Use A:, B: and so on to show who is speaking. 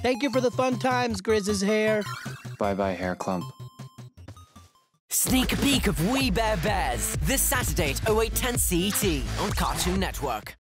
A: Thank you for the fun times, Grizz's hair.
B: Bye-bye, hair clump.
C: Sneak a peek of We Bare Bears this Saturday at 08:10 CET on Cartoon Network.